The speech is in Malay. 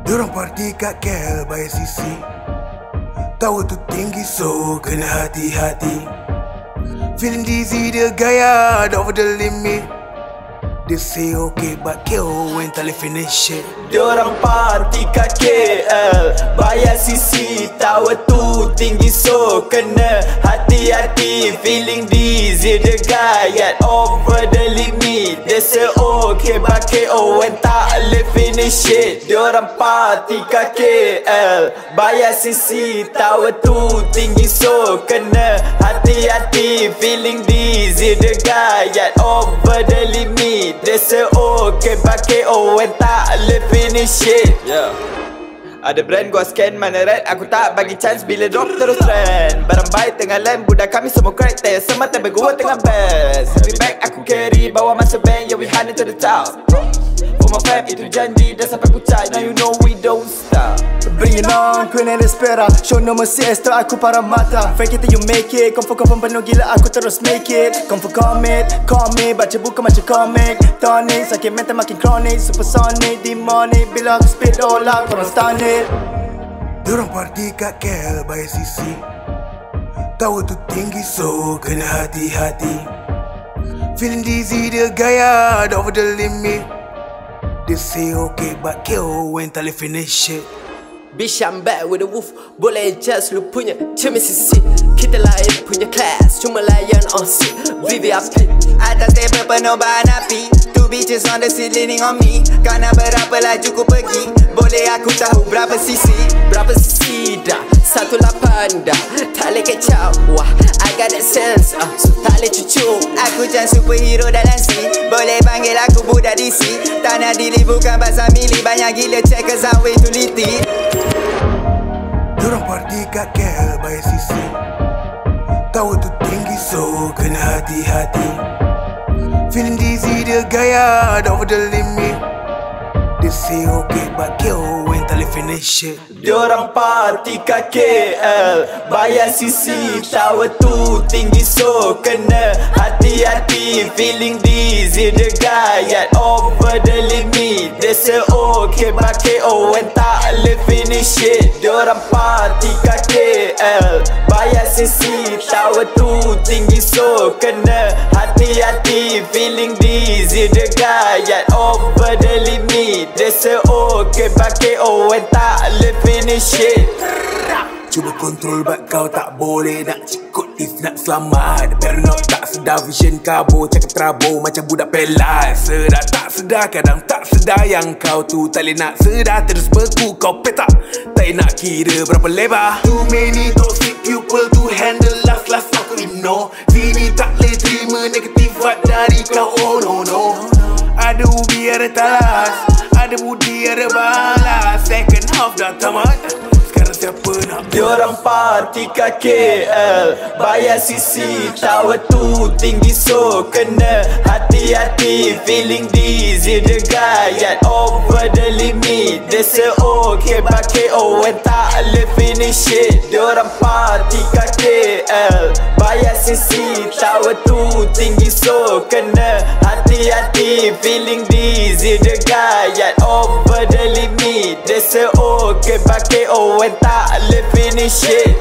Diorang party kat KL by sisi. Tawa tu tinggi so kena hati-hati. Feeling dizzy dia gaya dah over the limit. They say okay but KO when tali finish it. Diorang party kat KL bayar sisi. Tawa tu tinggi so kena hati-hati. Feeling dizzy dia gayat over the limit. They say okay but KO when tali finish it. Diorang party kat KL bayar sisi. Tawa tu tinggi so kena hati-hati. Feeling dizzy dia gayat over the limit. They say okay but KO when tak le finish it. Yeah. Ada brand gua scan mana red. Aku tak bagi chance bila drop terus trend. Barang baik tengah land. Budak kami semua karakter. Semata bergua tengah best. Every bag aku carry. Bawa masa bank. Yeah we hand it to the top. For my fam itu janji. Dah sampai pucat. Now you know we don't stop. Bring it on, Queen and Espera. Show no mercy, extra aku para mata. Fake it till you make it. Confirm penuh gila aku terus make it. Confirm call me. Baca buku macam comic. Tonic, sakit mental makin chronic. Supersonic, demonic. Bila aku spit all out, korang stun it. Diorang party kat KL by sisi. Tawa tu tinggi so kena hati-hati. Feeling dizzy dia gaya dah over the limit. They say okay but KO when tali finish it. Bitch, I'm back with a wolf. Boleh just lu punya cemil sisi. Kita lain punya class, cuma layan on seat VVIP. Atas table penuh bahan api. Two bitches on the seat leaning on me. Kau nak berapa laju ku pergi. Boleh aku tahu berapa sisi? Berapa sisi dah? 18 dah. Tak boleh kecap. Wah, I got that sense. So tak boleh cucu. Aku jangan superhero dalam scene. Boleh panggil aku budak DC. Tak nak dili bukan pasal mili. Banyak gila checkers I'm way too litty. Diorang party kat KL by sisi. Tawa tu tinggi so kena hati-hati. Feeling dizzy dia gaya dah over the limit. They say okay but KO when tali finish it. Diorang party kat KL bayar sisi. Tawa tu tinggi so kena hati-hati. Feeling dizzy dia gayat over the limit. They say okay but KO when tak le finish it. Diorang party kat KL bayar sisi. Tawa tu tinggi so kena hati-hati. Feeling dizzy dia gayat over the limit. They say okay but KO when tak le finish it. Cuba kontrol but kau tak boleh nak cikut if nak selamat. Paranoid tak sedar vision kabo. Cakap terabur macam budak pelat. Sedar tak sedar kadang tak sedar. Yang kau tu tak boleh nak sedar. Terus beku kau petak. Tak nak kira berapa lebar. Too many toxic people to handle. Last aku ignore. Sini tak boleh terima negatif vibe dari kau. Oh no no. Ada ubi ada talas. Ada budi ada balas. Second half dah tamat. Sekarang siapa nak? Diorang party kat KL bayar sisi. Tawa tu tinggi so kena hati-hati. Feeling dizzy dia gayat over the limit. They say okay but KO when tak le finish it. Diorang party kat KL bayar sisi. Tawa tu tinggi so kena hati-hati. Feeling dizzy dia gayat over the limit. They say okay but KO when tak le finish it.